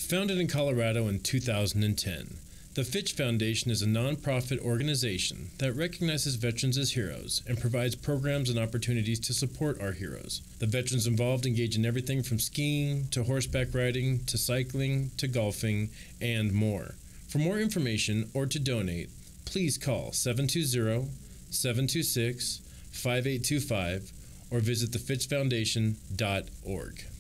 Founded in Colorado in 2010, the Fitch Foundation is a nonprofit organization that recognizes veterans as heroes and provides programs and opportunities to support our heroes. The veterans involved engage in everything from skiing to horseback riding to cycling to golfing and more. For more information or to donate, please call 720-726-5825 or visit thefitchfoundation.org.